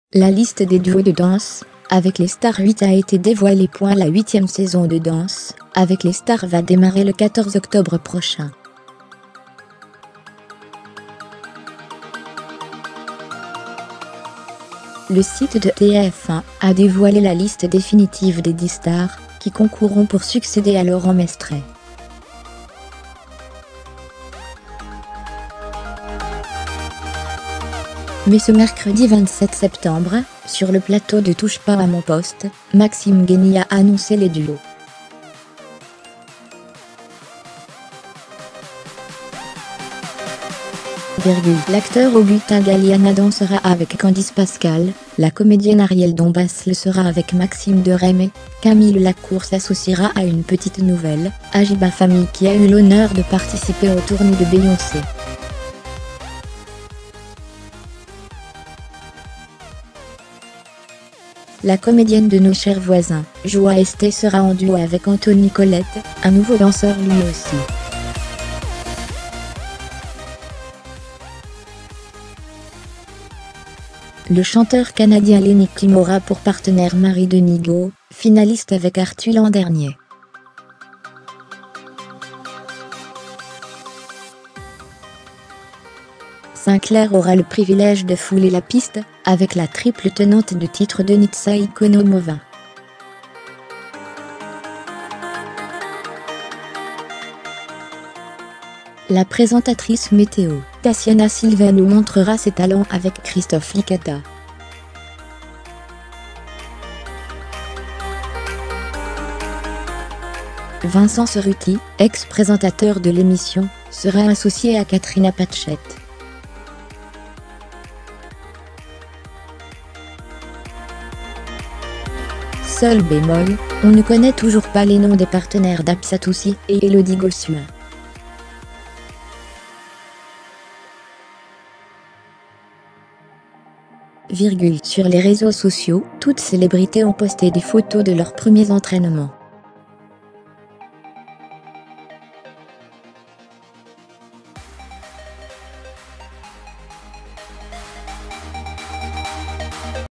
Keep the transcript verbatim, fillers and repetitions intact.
La liste des duos de danse avec les stars huit a été dévoilée. La huitième saison de Danse avec les stars va démarrer le quatorze octobre prochain. Le site de T F un a dévoilé la liste définitive des dix stars qui concourront pour succéder à Laurent Mestret. Mais ce mercredi vingt-sept septembre, sur le plateau de Touche pas à mon poste, Maxime Guény a annoncé les duos. L'acteur Augustin Galliana dansera avec Candice Pascal, la comédienne Ariel Dombas le sera avec Maxime Dereymé, Camille Lacour s'associera à une petite nouvelle, Ajiba Family qui a eu l'honneur de participer au tournée de Beyoncé. La comédienne de Nos chers voisins, Joie Esté sera en duo avec Anthony Colette, un nouveau danseur lui aussi. Le chanteur canadien Lenny Kim aura pour partenaire Marie Denigo, finaliste avec Arthur l'an dernier. Sinclair aura le privilège de fouler la piste, avec la triple tenante de titre Denitsa Ikonomova. La présentatrice météo, Tatiana Silva nous montrera ses talents avec Christophe Licata. Vincent Cerruti, ex-présentateur de l'émission, sera associé à Katrina Patchett. Seul bémol, on ne connaît toujours pas les noms des partenaires d'Apsatoussi et Elodie Gossuin. Virgule. Sur les réseaux sociaux, toutes célébrités ont posté des photos de leurs premiers entraînements.